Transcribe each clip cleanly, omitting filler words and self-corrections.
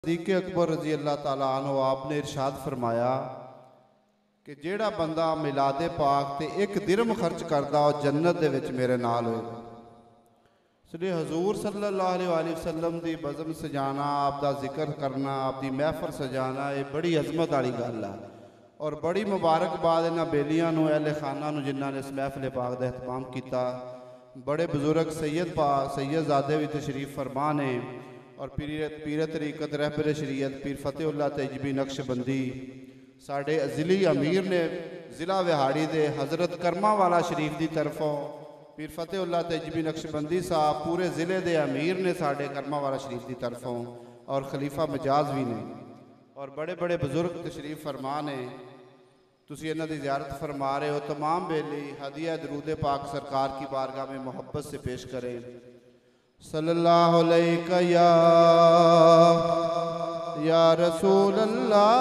सिद्दीक़ अकबर रजी अल्लाह ताला अन्हु आपने इरशाद फरमाया कि जेड़ा बंदा मिलादे पाक ते एक दिरहम खर्च करदा और जन्नत दे विच मेरे नाल होएगा। इसलिए हजूर सल्लल्लाहु अलैहि वसल्लम दी बज़म सजाना, आप दा जिक्र करना, आप दी महफिल सजाना ये बड़ी अजमत वाली गल है और बड़ी मुबारकबाद इन्हां बेलियां नूं, अहले खाना नूं जिन्हां ने इस महफिल पाक दा एहतमाम किया। बड़े बुजुर्ग सैयदजादे भी तशरीफ फरमा ने और पीर तरीकत रहबर शरीयत पीर फतेहुल्लाह तैयबी नक्शबंदी साढ़े अजिली अमीर ने ज़िला विहाड़ी दे हज़रत करमा वाला शरीफ की तरफों पीर फतेहुल्लाह तैयबी नक्शबंदी साहब पूरे ज़िले के अमीर ने साढ़े करमा वाला शरीफ की तरफों और खलीफा मजाज भी ने और बड़े बड़े बुजुर्ग तशरीफ फरमा ने। तुसी इन्हां दी ज़ियारत फरमा रहे हो। तमाम बेली हदिया दरूद पाक सरकार की बारगाह में मोहब्बत से पेश करें। सल्लल्लाहु अलैका या रसूल अल्लाह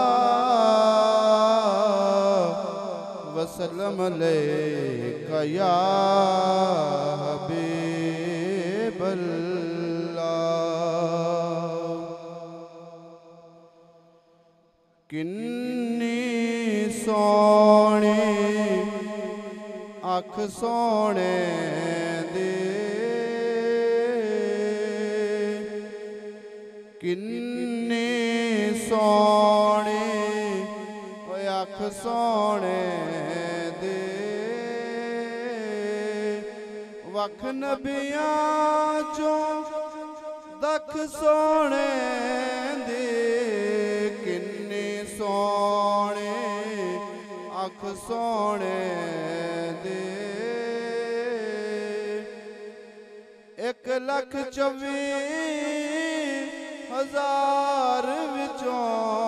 वसल्लम अलैका या हबीब अल्लाह। किन्नी सोहनी अख सोहने दे, किन्नी सोहनी अख सोहने दे, वख नबियां चों दख सोहने दे। किन्नी सोहनी अख सोहने दे, 1,24,000 विचों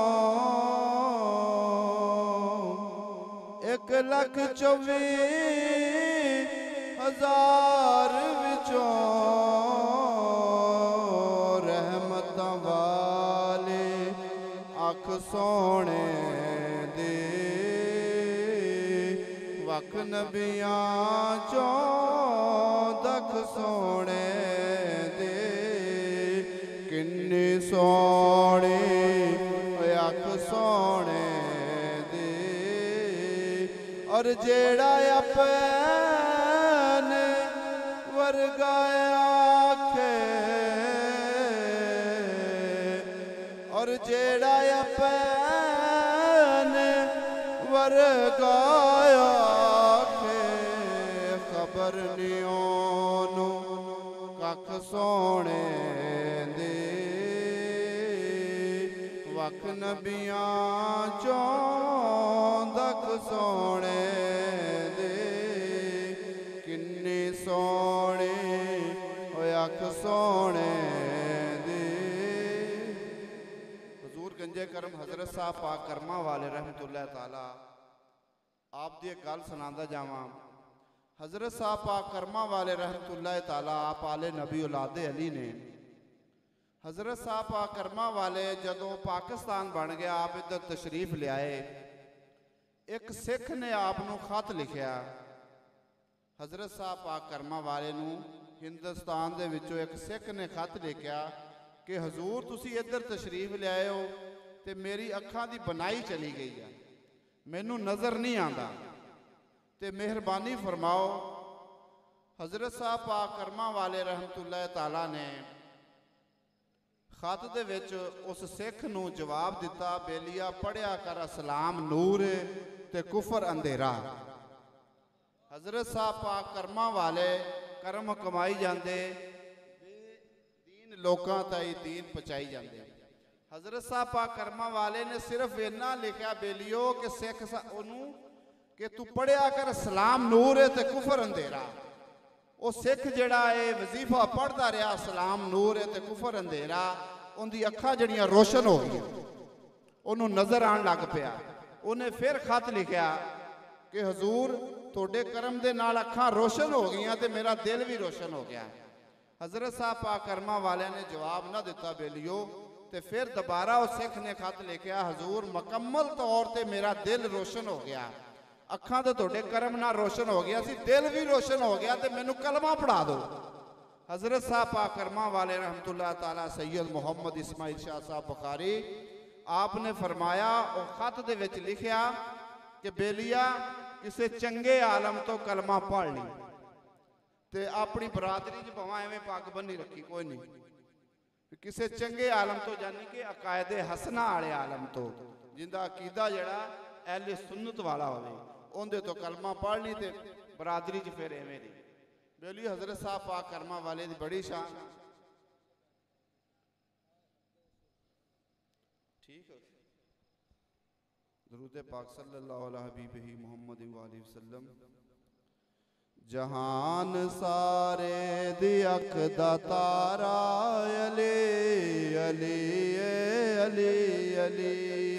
1,24,000 विचों रहमतां वाले अख सोहने दे, वख नबियां चों दख सोहने दे। किन्नी सोहनी अख सोहने दे और जेड़ा अपने वर्गा आखे और जेड़ा अपने वर्गा आखे खबर नहीं ओनू कख सोहने दे, वख नबियां चों दख सोहने दे। किन्नी सोहनी अख सोहने दे। हुजूर गंजे करम हजरत साहब पाक करमा वाले रहमतुल्लाह ताला आप दी एक गल सुनांदा जावां। हजरत साहब पाक करमा वाले रहमतुल्लाह ताला आप आले नबी औलादे अली ने। हजरत साहब पाक करमा वाले जदों पाकिस्तान बन गया आप इधर तशरीफ लियाए, एक सिख ने आपनों खत लिखिया। हजरत साहब पाक करमा वाले नूं हिंदुस्तान दे विचों एक सिख ने खत लिखिया कि हजूर तुसी इधर तशरीफ लियाए हो ते मेरी अखां दी बनाई चली गई है, मैनू नज़र नहीं आता ते मेहरबानी फरमाओ। हजरत साहब पाक करमा वाले रहमतुल्लाह ताला ने खत दे विच उस सिख नूं जवाब दिता, बेलिया पढ़िया कर इस्लाम नूर ते कुफर अंधेरा। हजरत साहब पाक करमा वाले करम कमाई जाते, दीन लोकां ताईं दीन पहुँचाई जाते। हजरत साहब पाक करमा वाले ने सिर्फ इन्ना लिखा बेलियो कि सिख ओनू कि तू पढ़िया कर इस्लाम नूर है ते कुफर अंधेरा। वो सिख जड़ा है वजीफा पढ़ता रहा इस्लाम नूर है ते कुफर अंधेरा, उनकी अखां जड़ियां रोशन हो गई, उन्हों नज़र आन लग पिया। उन्हें फिर खत लिखा कि हजूर थोड़े करम दे नाल अखां रोशन हो गई ते मेरा दिल भी रोशन हो गया। हजरत साहब पाक करमा वाले ने जवाब ना दिता बेलियो, ते फिर दोबारा उस सिख ने खत लिखा, हजूर मुकम्मल तौर पर मेरा दिल रोशन हो गया, अखा तो थोड़े करम ना रोशन हो गया सी, दिल भी रोशन हो गया, तो मैनू कलमा पढ़ा दो। हज़रत साहब पाकरमा वाले रहमतुल्लाह ताला सैयद मुहम्मद इस्माइल शाह साहब बुखारी आपने फरमाया और खत दे विच लिखिया कि बेलिया किसी चंगे आलम तो कलमा पढ़ ली ते अपनी बरादरी च भावें एवें पग बन्नी रखी कोई नहीं, किसी चंगे आलम तो यानी कि अकायदे हसना वाले आलम तो जिंदा अकीदा जड़ा अहले सुन्नत वाला होवे उनदे तो कलमा पढ़ ली ते बरादरी च फिर एवें दी। बेली हज़रत साहब पाक कर्मा वाले दी बड़ी शान। ठीक है, दरूद पाक सल्लल्लाहु अलैहि हबीबिही मुहम्मद वालिहि वसल्लम। जहान सारे दी अख दा तारा अली अली अली अली,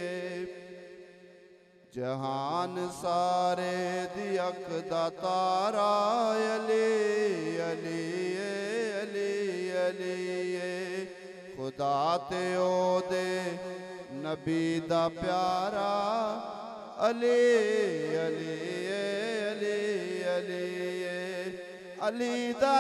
जहान सारे दी अख दा तारा अली अली अली अली, खुदा ते ओदे नबी दा प्यारा अली अली अली अली, अली दा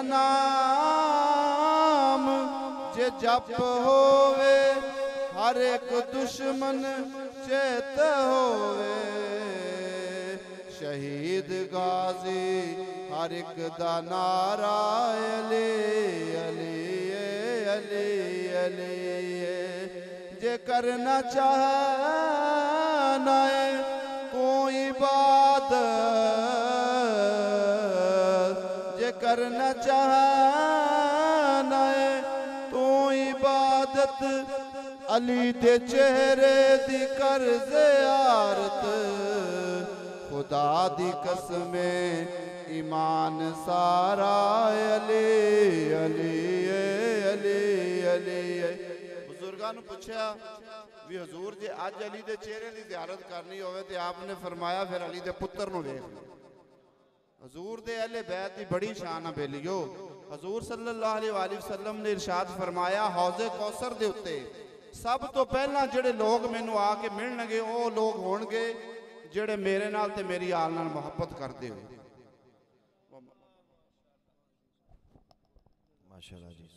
नाम जे जप होवे हर एक दुश्मन चेत होवे, शहीद गाजी हर एक दा नारा अली अली अली अली, जे करना चाहे नाए कोई इबादत, जे करना चाहे नाए तो इबादत अली दे चेहरे दी कर ज़ियारत, खुदा दी कसमे ईमान सारा अली अली अली अली। बुजुर्गां नूं पुछया भी हजूर जे अज अली दे चेहरे दी ज़ियारत करनी होवे ते आपने फरमाया फिर अली दे पुत्र नूं वेख लो। हजूर दे अहले बैत दी बड़ी शान है बेलियो। हजूर सल्लल्लाहु अलैहि वसल्लम ने इरशाद फरमाया हौज़े कौसर दे उत्ते सब तो पहला जेड़े लोग मैनू आके मिलणगे वो लोग होणगे जेड़े मेरे नाल ते मेरी आल नाल मुहब्बत करदे हो। माशाअल्लाह जी।